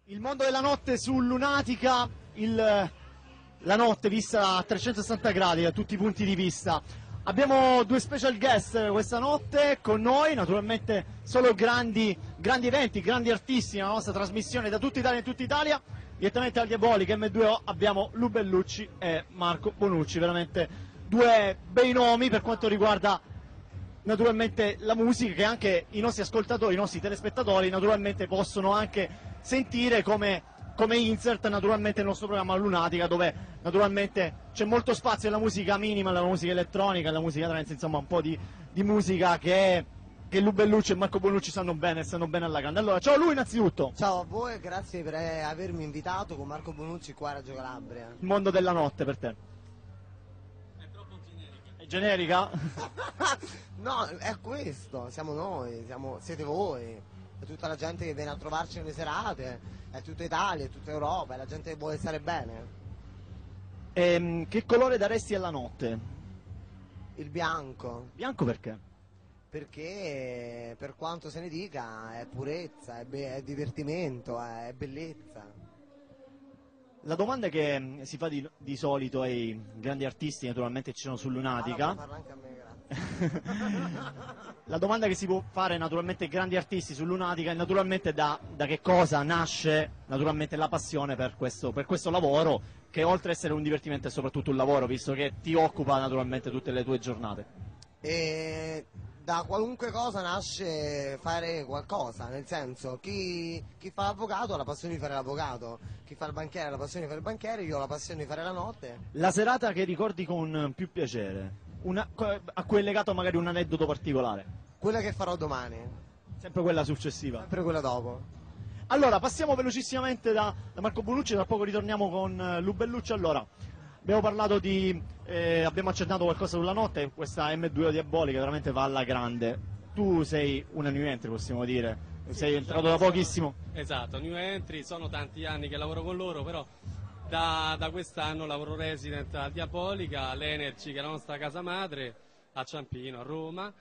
Il mondo della notte su Lunatica, la notte vista a 360 gradi da tutti i punti di vista. Abbiamo due special guest questa notte con noi, naturalmente solo grandi eventi, grandi artisti nella nostra trasmissione da tutta Italia e in tutta Italia. Direttamente al Diabolica M2O abbiamo Lu Bellucci e Marco Bonucci, veramente due bei nomi per quanto riguarda naturalmente la musica, che anche i nostri ascoltatori, i nostri telespettatori naturalmente possono anche sentire come insert naturalmente nel nostro programma Lunatica, dove naturalmente c'è molto spazio alla musica minima, alla musica elettronica, alla musica trance, insomma un po' di musica che Lu Bellucci e Marco Bonucci stanno bene alla grande. Allora, ciao Lu innanzitutto. Ciao a voi e grazie per avermi invitato con Marco Bonucci qua a Reggio Calabria. Il mondo della notte per te. È troppo generica. È generica? No, è questo, siamo noi, siete voi, è tutta la gente che viene a trovarci nelle serate, è tutta Italia, è tutta Europa, è la gente che vuole stare bene. Che colore daresti alla notte? Il bianco, Bianco perché? perché per quanto se ne dica è purezza, è divertimento, è bellezza. La domanda che si fa di solito ai grandi artisti, naturalmente ci sono su Lunatica. Parla anche a me, grazie. La domanda che si può fare naturalmente ai grandi artisti su Lunatica è naturalmente da che cosa nasce naturalmente la passione per questo lavoro, che oltre ad essere un divertimento è soprattutto un lavoro, visto che ti occupa naturalmente tutte le tue giornate. E da qualunque cosa nasce fare qualcosa, nel senso chi fa l'avvocato ha la passione di fare l'avvocato, chi fa il banchiere ha la passione di fare il banchiere, io ho la passione di fare la notte. La serata che ricordi con più piacere, a cui è legato magari un aneddoto particolare, Quella che farò domani, sempre quella successiva. sempre quella dopo. Allora, passiamo velocissimamente da Marco Bonucci, tra poco ritorniamo con Lu Bellucci. Allora, abbiamo parlato abbiamo accennato qualcosa sulla notte, questa M2O Diabolica veramente va alla grande. Tu sei una new entry, possiamo dire, sei entrato da pochissimo. Esatto, new entry, sono tanti anni che lavoro con loro, però da quest'anno lavoro resident a Diabolica, all'Energy, che è la nostra casa madre, a Ciampino, a Roma,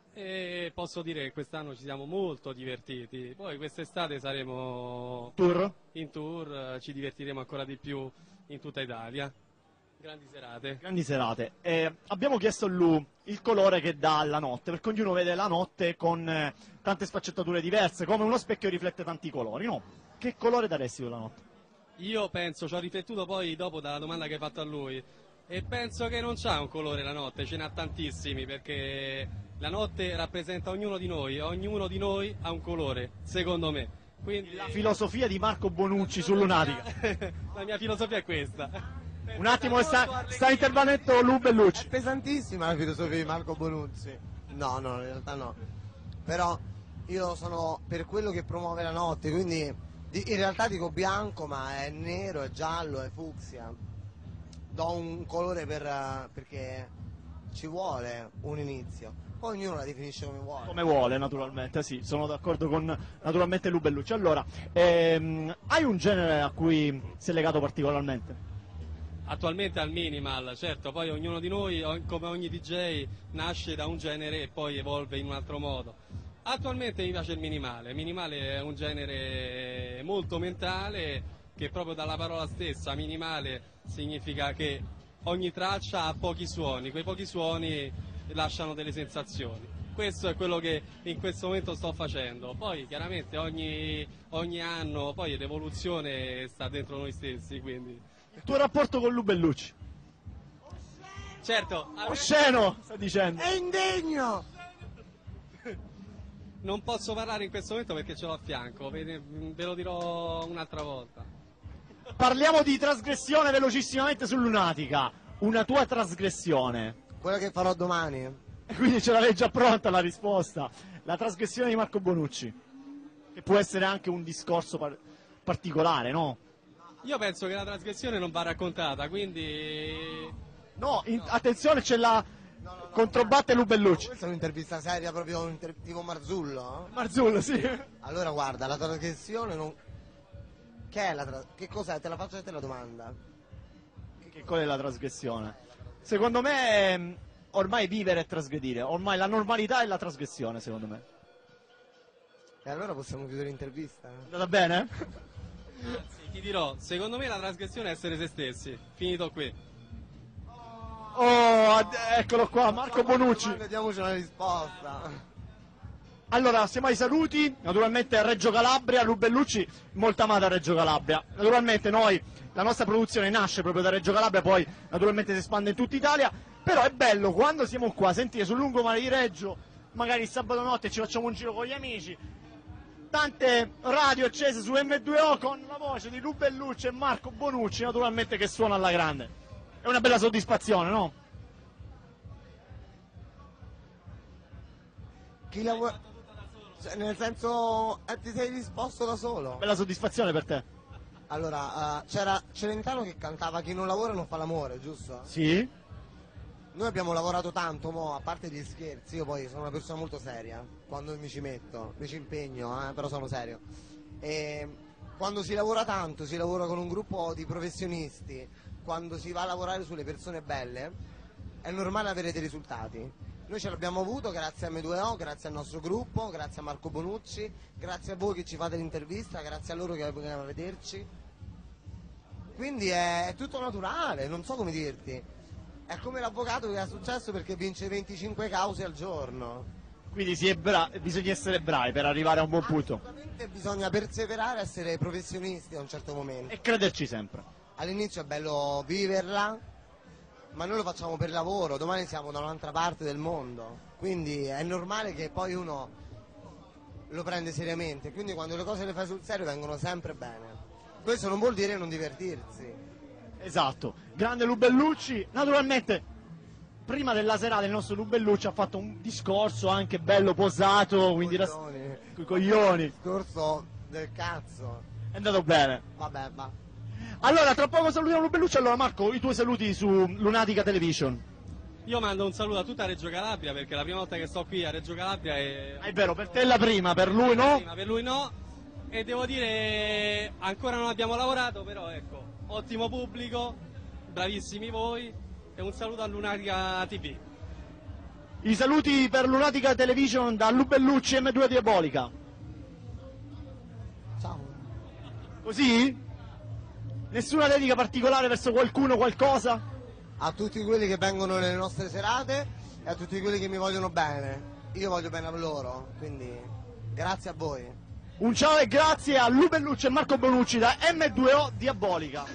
e posso dire che quest'anno ci siamo molto divertiti. Poi quest'estate saremo Tour? in tour, ci divertiremo ancora di più in tutta Italia. Grandi serate. Grandi serate. Abbiamo chiesto a Lu il colore che dà alla notte, perché ognuno vede la notte con tante sfaccettature diverse, come uno specchio riflette tanti colori, no? Che colore daresti tu alla notte? Io penso, ci ho riflettuto poi dopo dalla domanda che hai fatto a lui, e penso che non c'ha un colore la notte, ce n'ha tantissimi, perché la notte rappresenta ognuno di noi ha un colore, secondo me. Quindi La filosofia di Marco Bonucci su Lunatica. la mia filosofia è questa. Un attimo, sta intervenendo Lu Bellucci. È pesantissima la filosofia di Marco Bonucci. No, in realtà no. Però io sono per quello che promuove la notte, quindi in realtà dico bianco, ma è nero, è giallo, è fucsia. Do un colore perché ci vuole un inizio. Poi ognuno la definisce come vuole. Come vuole, naturalmente, sì, sono d'accordo con naturalmente Lu Bellucci. Allora, hai un genere a cui sei legato particolarmente? Attualmente al minimal, certo, poi ognuno di noi, come ogni DJ, nasce da un genere e poi evolve in un altro modo. Attualmente mi piace il minimale. Il minimale è un genere molto mentale, che proprio dalla parola stessa, minimale, significa che ogni traccia ha pochi suoni, quei pochi suoni lasciano delle sensazioni. Questo è quello che in questo momento sto facendo. Poi chiaramente ogni anno poi l'evoluzione sta dentro noi stessi, quindi. Il tuo rapporto con Lu Bellucci? Certo, Osceno, sta dicendo. È indegno! non posso parlare in questo momento perché ce l'ho a fianco, ve lo dirò un'altra volta. Parliamo di trasgressione velocissimamente su Lunatica. Una tua trasgressione. Quella che farò domani. E quindi ce l'avevi già pronta la risposta. La trasgressione di Marco Bonucci. Che può essere anche un discorso particolare, no? Io penso che la trasgressione non va raccontata, quindi. No, attenzione, c'è la controbatte Lu Bellucci. Questa è un'intervista seria, proprio tipo Marzullo? Marzullo, sì. Allora guarda, la trasgressione non... Che cos'è? Te la faccio a te la domanda. Che qual è la trasgressione? Secondo me ormai vivere è trasgredire. Ormai la normalità è la trasgressione, secondo me. E allora possiamo chiudere l'intervista? È andata bene? Anzi, ti dirò, secondo me la trasgressione è essere se stessi. Finito qui. Oh, eccolo qua, Marco Bonucci. Vediamoci una risposta. Allora, siamo ai saluti, naturalmente Reggio Calabria, Lu Bellucci, molto amata Reggio Calabria. Naturalmente noi, la nostra produzione nasce proprio da Reggio Calabria, poi naturalmente si espande in tutta Italia, però è bello quando siamo qua, sentire sul lungomare di Reggio, magari il sabato notte ci facciamo un giro con gli amici, tante radio accese su M2O con la voce di Lu Bellucci e Marco Bonucci, naturalmente che suona alla grande. È una bella soddisfazione, no? Chi lavora... Cioè, nel senso, ti sei risposto da solo? Bella soddisfazione per te. Allora, c'era Celentano che cantava Chi non lavora non fa l'amore, giusto? Sì? Noi abbiamo lavorato tanto, mo, a parte gli scherzi, io poi sono una persona molto seria, quando mi ci metto, mi ci impegno, però sono serio. E quando si lavora tanto, si lavora con un gruppo di professionisti, quando si va a lavorare sulle persone belle, è normale avere dei risultati. Noi ce l'abbiamo avuto grazie a M2O, grazie al nostro gruppo, grazie a Marco Bonucci, grazie a voi che ci fate l'intervista, grazie a loro che vengono a vederci. Quindi è tutto naturale, non so come dirti. È come l'avvocato che ha successo perché vince 25 cause al giorno. Quindi bisogna essere bravi per arrivare a un buon punto. Assolutamente bisogna perseverare, essere professionisti a un certo momento. E crederci sempre. All'inizio è bello viverla, ma noi lo facciamo per lavoro, domani siamo da un'altra parte del mondo, quindi è normale che poi uno lo prende seriamente, quindi quando le cose le fai sul serio vengono sempre bene. Questo non vuol dire non divertirsi. Esatto, grande Lu Bellucci, naturalmente prima della serata il nostro Lu Bellucci ha fatto un discorso anche bello posato, quindi Coglioni. coi coglioni, Discorso del cazzo. è andato bene. Vabbè, va. Allora, tra poco salutiamo Lu Bellucci, allora Marco, i tuoi saluti su Lunatica Television. Io mando un saluto a tutta Reggio Calabria perché è la prima volta che sto qui a Reggio Calabria e... È vero, per te è la prima, per lui no? Prima, per lui no. E devo dire, ancora non abbiamo lavorato, però ecco, ottimo pubblico, bravissimi voi e un saluto a Lunatica TV. I saluti per Lunatica Television da Lu Bellucci M2 Diabolica. Ciao. Così? Nessuna dedica particolare verso qualcuno, qualcosa? A tutti quelli che vengono nelle nostre serate e a tutti quelli che mi vogliono bene. Io voglio bene a loro, quindi grazie a voi. Un ciao e grazie a Lu Bellucci e Marco Bonucci da M2O Diabolica.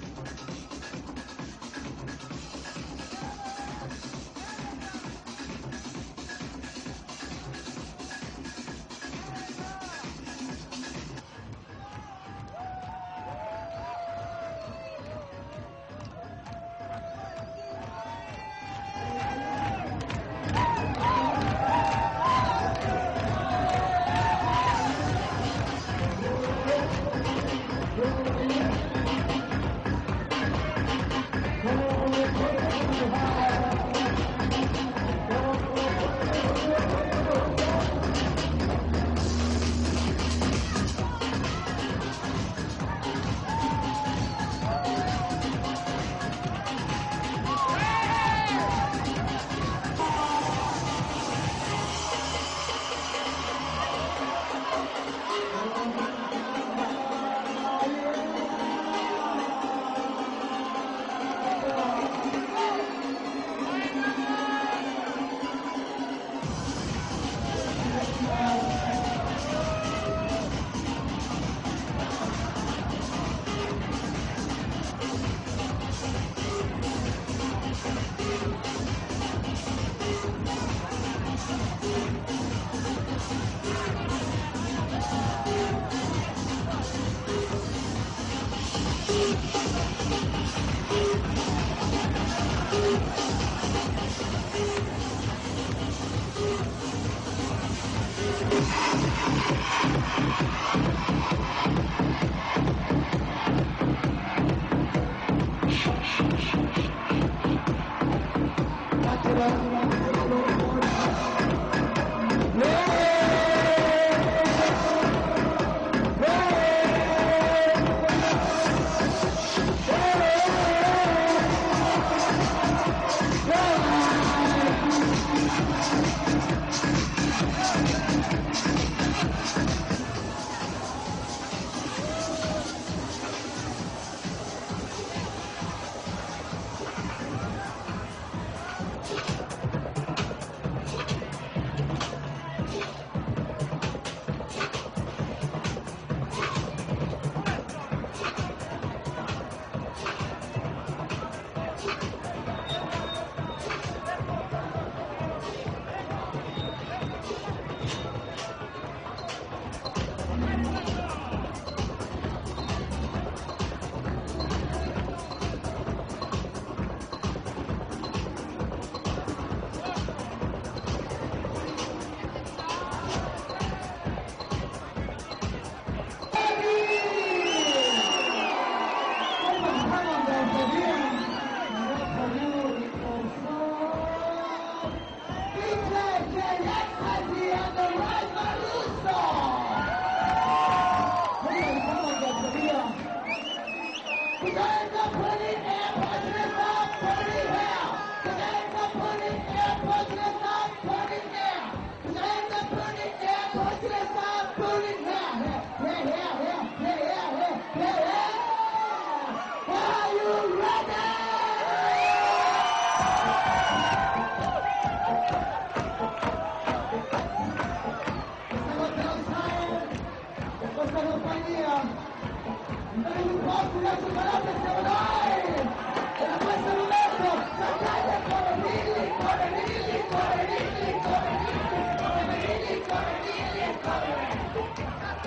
compagnia, per i posti da cioccolate siamo noi, e da questo momento cantate come Lilli, come Lilli, come Lilli, come Lilli, come Lilli, come Lilli, come Lilli.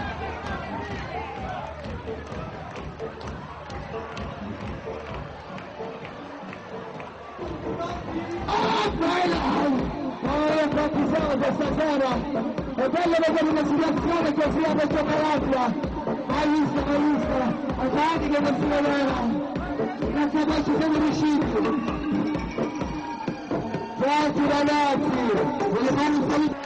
Quanti siamo questa sera? È bello vedere una situazione così a Reggio Calabria. Mai visto, a tanti che non si vedeva. Grazie a voi ci siamo riusciti. Grazie ragazzi, con le mani salute.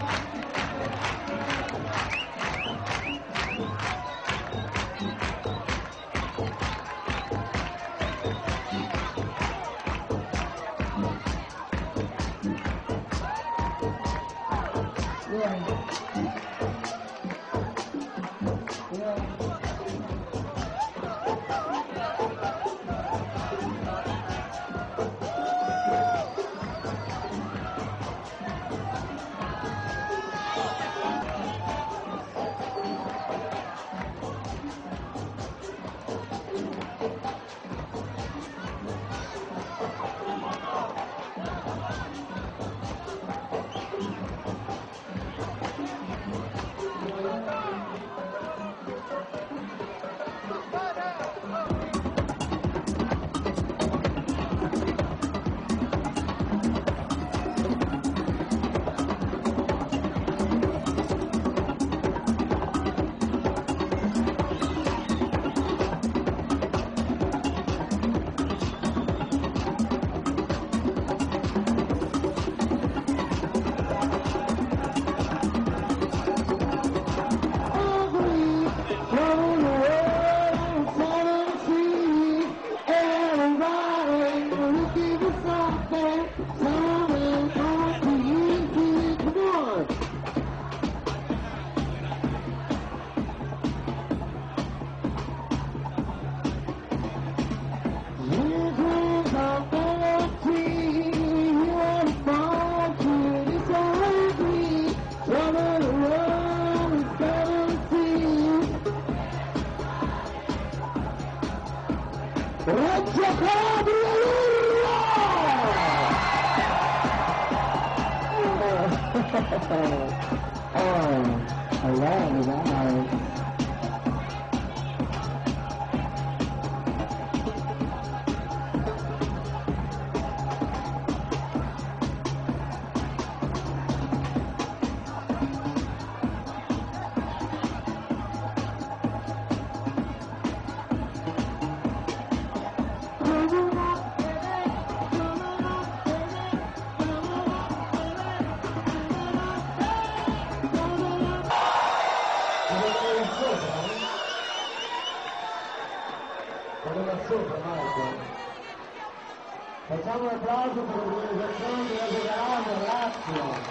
Facciamo un applauso per l'organizzazione di Reggio Calabria, Lazio.